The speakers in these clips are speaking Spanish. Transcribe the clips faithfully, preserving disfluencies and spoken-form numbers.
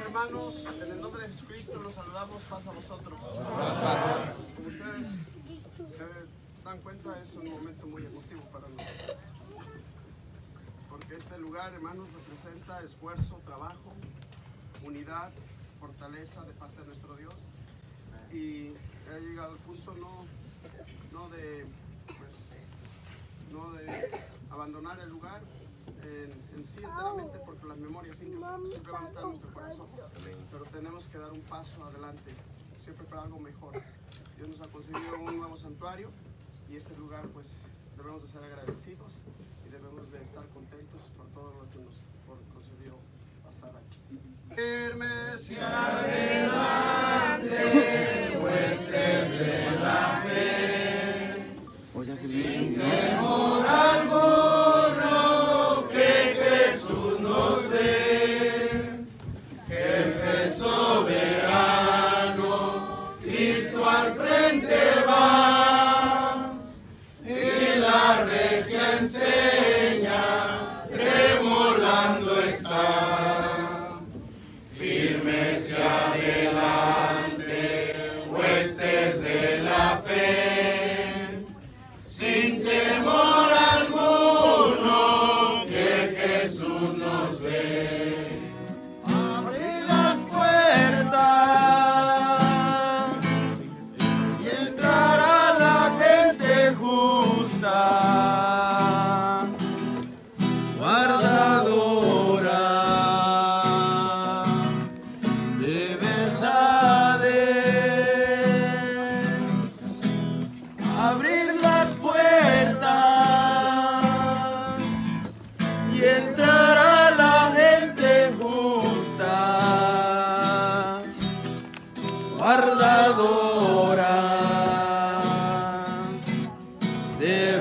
hermanos, en el nombre de Jesucristo los saludamos, paz a vosotros. Como ustedes se dan cuenta, es un momento muy emotivo para nosotros. Porque este lugar, hermanos, representa esfuerzo, trabajo, unidad, fortaleza de parte de nuestro Dios. Y ha llegado el punto no, no de, pues, no de abandonar el lugar en, en sí enteramente, porque las memorias siempre, siempre van a estar en nuestro corazón. Pero tenemos que dar un paso adelante, siempre para algo mejor. Dios nos ha concedido un nuevo santuario y este lugar, pues, debemos de ser agradecidos y debemos de estar contentos por todo lo que nos concedió pasar aquí. Firmes y adelante, huestes de la fe, sin temor alguno, que Jesús nos ve, jefe soberano, Cristo al frente va, y la regia enseña, tremolando está, firmes y adelante, huestes de la fe, sin temor alguno, que Jesús nos ve. Abre las puertas y entrará la gente justa, guardadora de verdades. Abrir las puertas y entrará la gente justa, guardadora de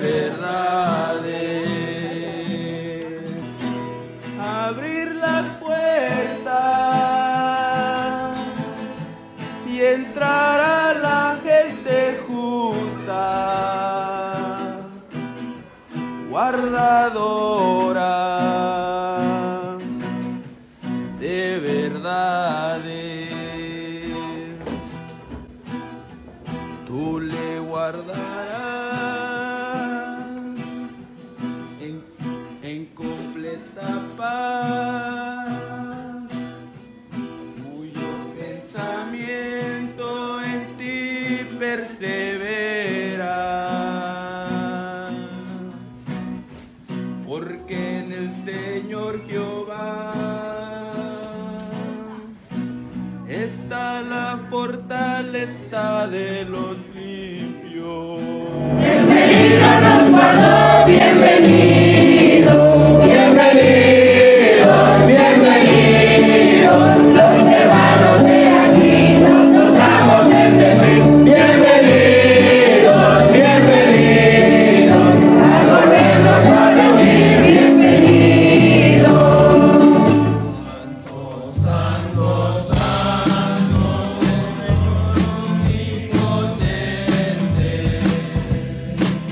verdades. Abrir las puertas y entrará la gente justa, guardadoras de verdades. Tú le guardarás en, en completa paz, cuyo pensamiento en ti persevera, porque en el Señor Jehová está la fortaleza de los limpios. Bienvenido nos guardó, bienvenido, bienvenidos, bienvenidos, los hermanos de aquí nos gozamos en decir bienvenidos, bienvenidos, a volvernos a reunir, bienvenidos. Santo, santo, santo, omnipotente,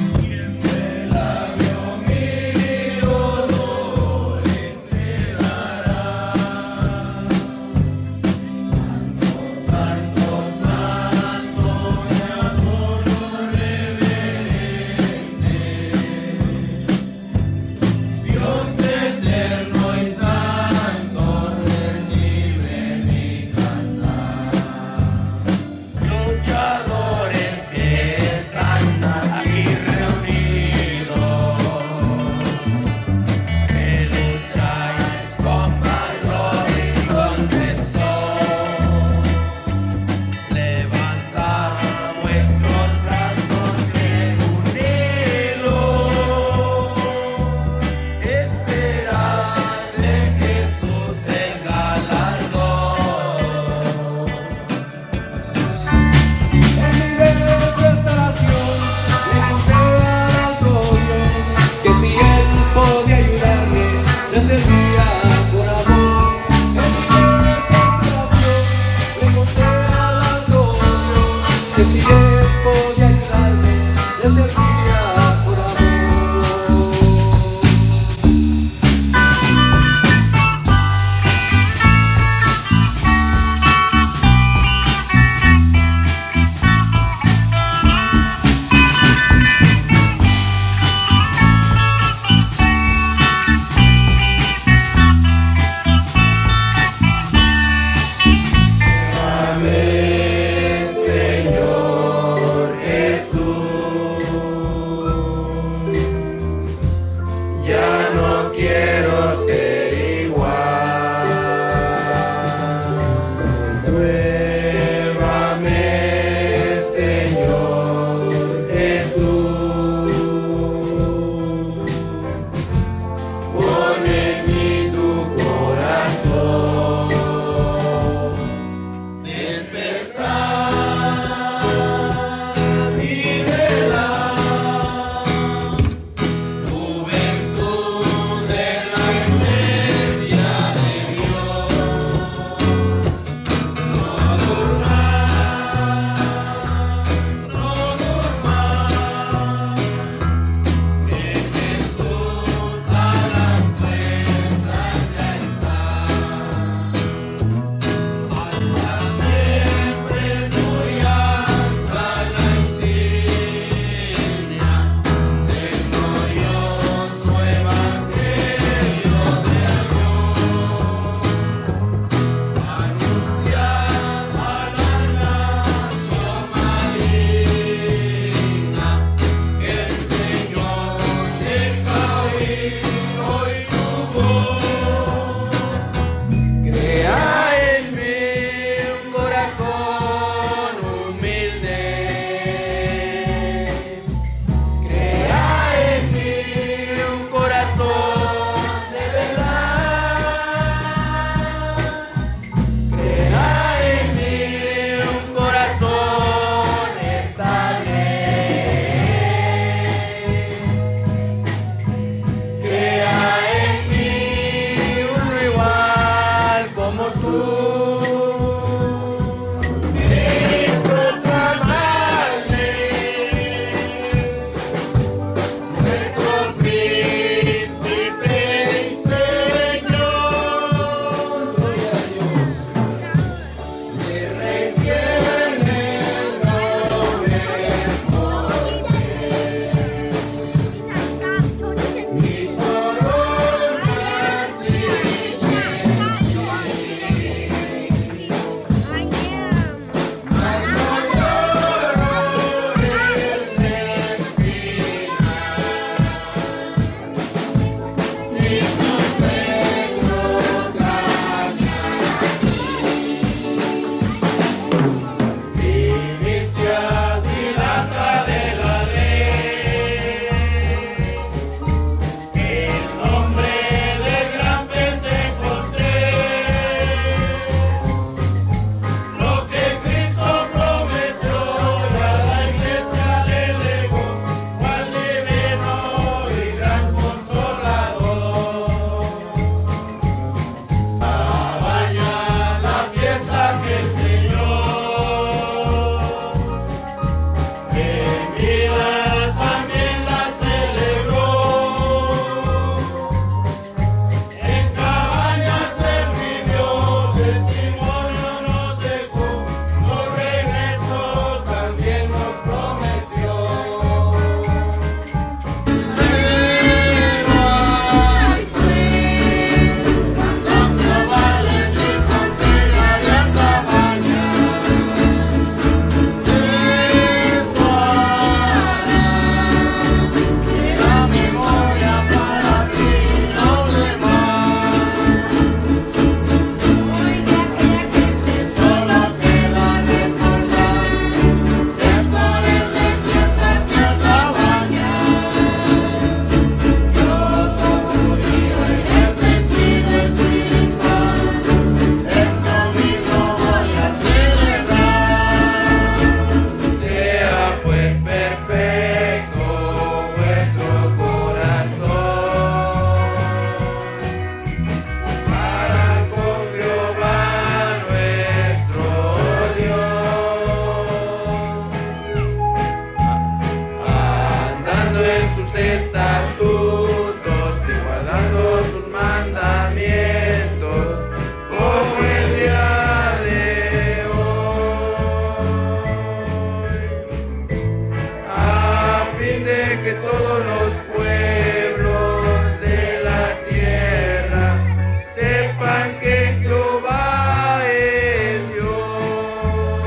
sepan que Jehová es Dios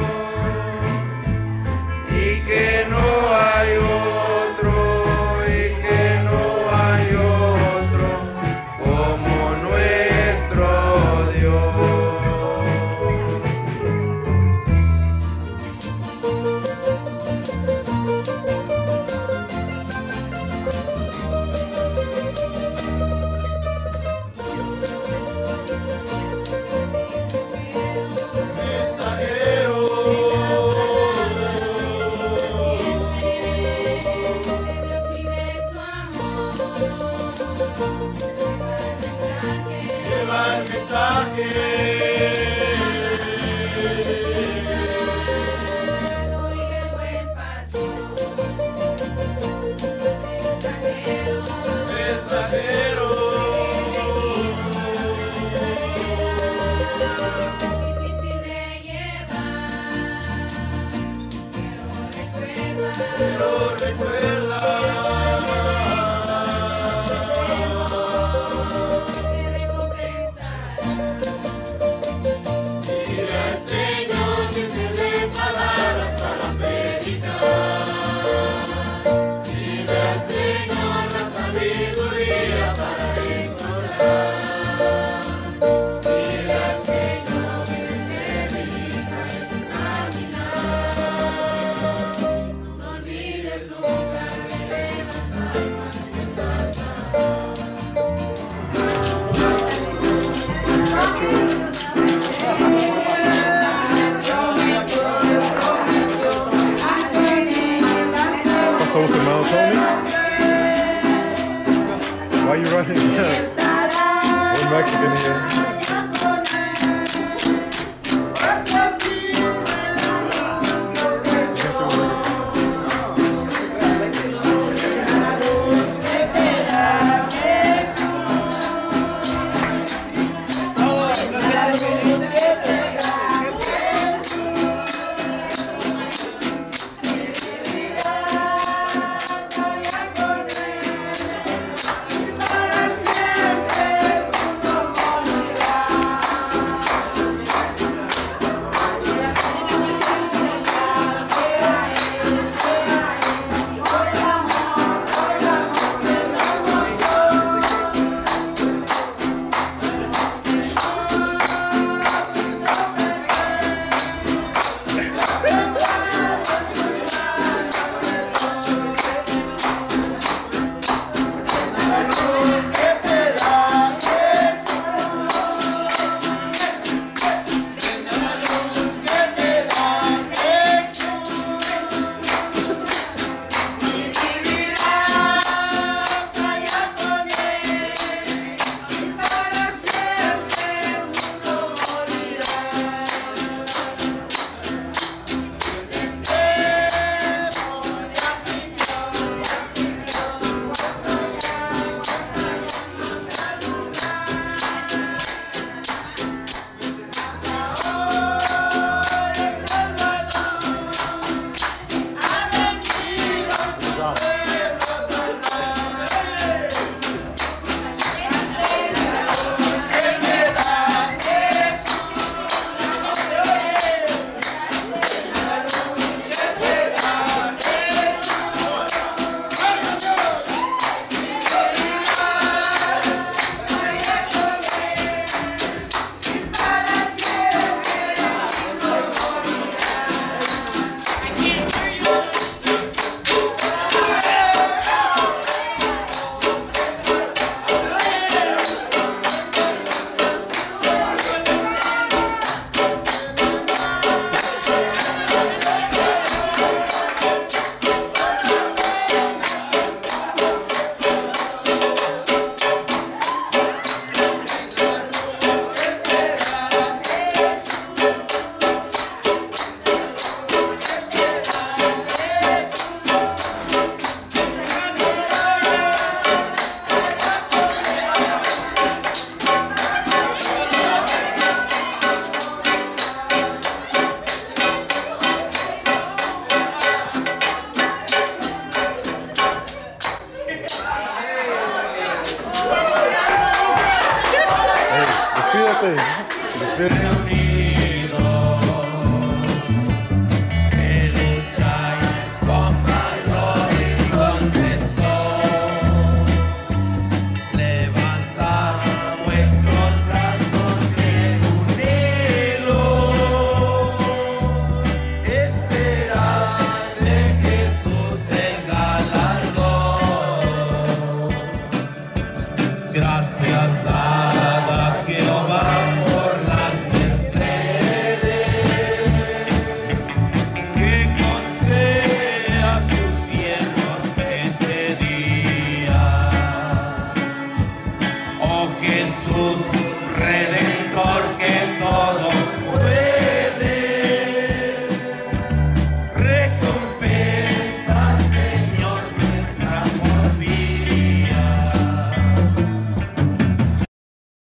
y que no hay otro, y que no hay otro como nuestro Dios. Why are you running? One Mexican here. Para siempre, como morirá. birthday. The fifth.